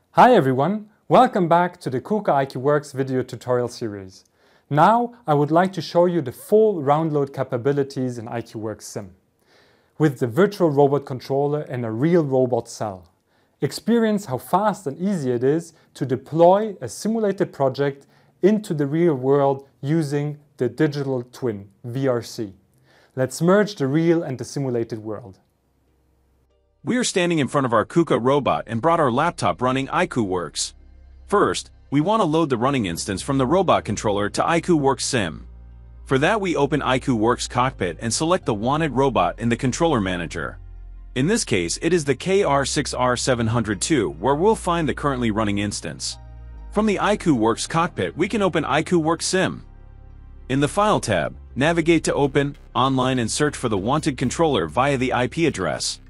Hi everyone, welcome back to the KUKA iiQWorks video tutorial series. Now I would like to show you the full Roundload capabilities in iiQWorks.Sim. With the virtual robot controller and a real robot cell. Experience how fast and easy it is to deploy a simulated project into the real world using the digital twin, VRC. Let's merge the real and the simulated world. We are standing in front of our KUKA robot and brought our laptop running iiQWorks. First, we want to load the running instance from the robot controller to iiQWorks.Sim. For that, we open iiQWorks cockpit and select the wanted robot in the controller manager. In this case, it is the KR6R702 where we'll find the currently running instance. From the iiQWorks cockpit, we can open iiQWorks.Sim. In the File tab, navigate to Open, Online and search for the wanted controller via the IP address.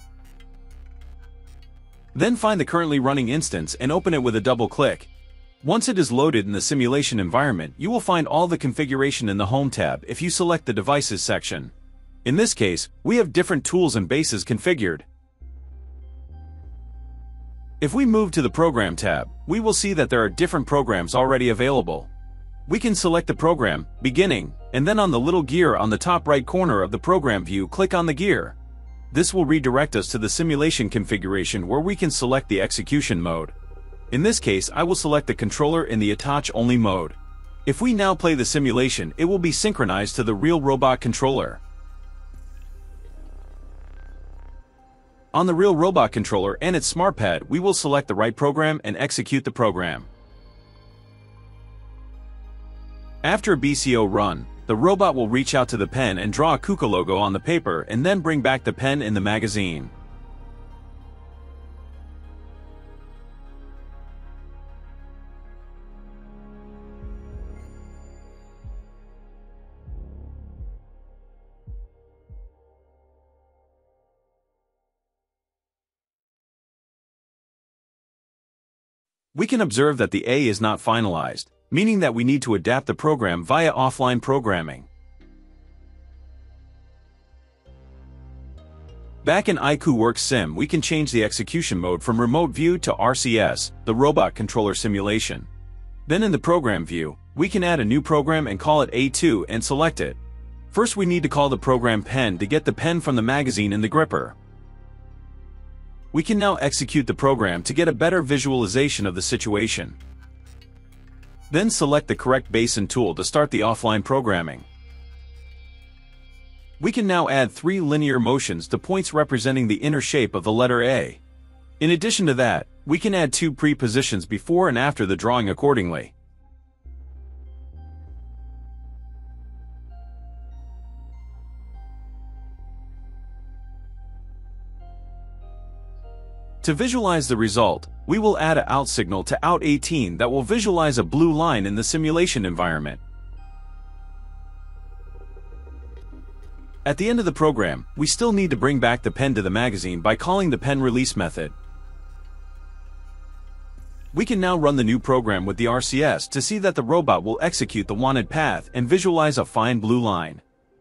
Then find the currently running instance and open it with a double click. Once it is loaded in the simulation environment, you will find all the configuration in the Home tab if you select the Devices section. In this case, we have different tools and bases configured. If we move to the Program tab, we will see that there are different programs already available. We can select the program, Beginning, and then on the little gear on the top right corner of the program view, click on the gear. This will redirect us to the simulation configuration where we can select the execution mode. In this case, I will select the controller in the attach-only mode. If we now play the simulation, it will be synchronized to the real robot controller. On the real robot controller and its SmartPad, we will select the right program and execute the program. After a BCO run, the robot will reach out to the pen and draw a KUKA logo on the paper and then bring back the pen in the magazine. We can observe that the A is not finalized, meaning that we need to adapt the program via offline programming. Back in iiQWorks.Sim, we can change the execution mode from Remote View to RCS, the Robot Controller Simulation. Then in the Program view, we can add a new program and call it A2 and select it. First we need to call the program Pen to get the pen from the magazine in the gripper. We can now execute the program to get a better visualization of the situation. Then select the correct base and tool to start the offline programming. We can now add 3 linear motions to points representing the inner shape of the letter A. In addition to that, we can add 2 pre-positions before and after the drawing accordingly. To visualize the result, we will add an out signal to out 18 that will visualize a blue line in the simulation environment. At the end of the program, we still need to bring back the pen to the magazine by calling the pen release method. We can now run the new program with the RCS to see that the robot will execute the wanted path and visualize a fine blue line.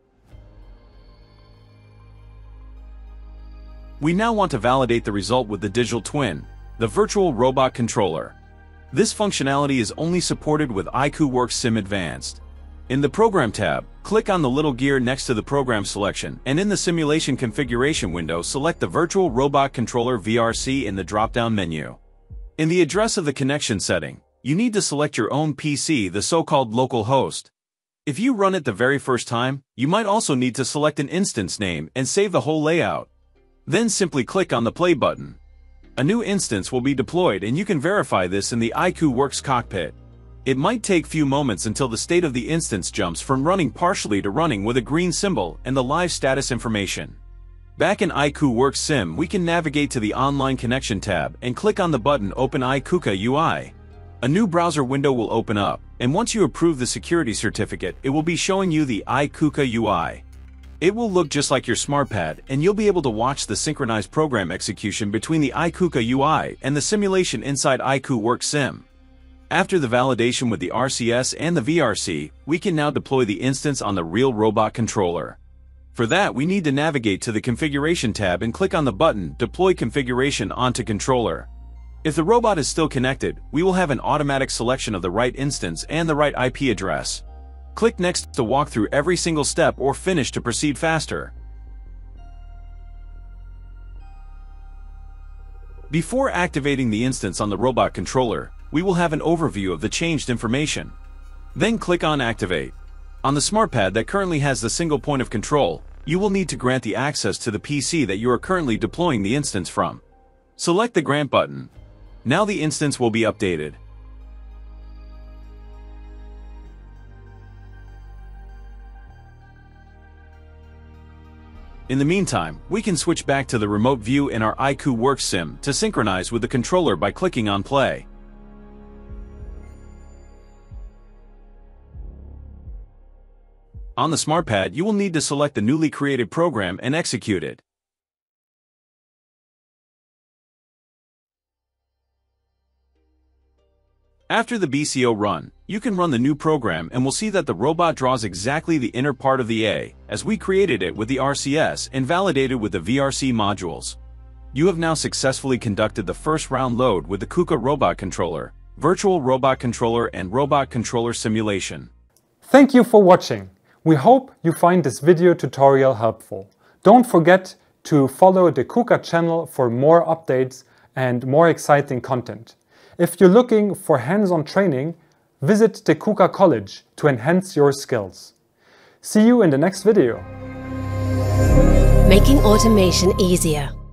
We now want to validate the result with the digital twin, the virtual robot controller. This functionality is only supported with iiQWorks.Sim Advanced. In the Program tab, click on the little gear next to the program selection, and in the simulation configuration window, select the virtual robot controller VRC in the drop-down menu. In the address of the connection setting, you need to select your own PC, the so-called local host. If you run it the very first time, you might also need to select an instance name and save the whole layout. Then simply click on the play button. A new instance will be deployed and you can verify this in the iiQWorks cockpit. It might take few moments until the state of the instance jumps from running partially to running with a green symbol and the live status information. Back in iiQWorks.Sim, we can navigate to the Online Connection tab and click on the button Open iKUKA UI. A new browser window will open up, and once you approve the security certificate, it will be showing you the iKUKA UI. It will look just like your SmartPad, and you'll be able to watch the synchronized program execution between the iKUKA UI and the simulation inside iiQWorks.Sim. After the validation with the RCS and the VRC, we can now deploy the instance on the real robot controller. For that, we need to navigate to the Configuration tab and click on the button Deploy Configuration onto Controller. If the robot is still connected, we will have an automatic selection of the right instance and the right IP address. Click Next to walk through every single step or Finish to proceed faster. Before activating the instance on the robot controller, we will have an overview of the changed information. Then click on Activate. On the SmartPad that currently has the single point of control, you will need to grant the access to the PC that you are currently deploying the instance from. Select the Grant button. Now the instance will be updated. In the meantime, we can switch back to the remote view in our iiQWorks.Sim to synchronize with the controller by clicking on Play. On the SmartPad, you will need to select the newly created program and execute it. After the BCO run, you can run the new program and will see that the robot draws exactly the inner part of the A, as we created it with the RCS and validated with the VRC modules. You have now successfully conducted the first round load with the KUKA robot controller, virtual robot controller and robot controller simulation. Thank you for watching. We hope you find this video tutorial helpful. Don't forget to follow the KUKA channel for more updates and more exciting content. If you're looking for hands-on training, visit the KUKA College to enhance your skills. See you in the next video. Making automation easier.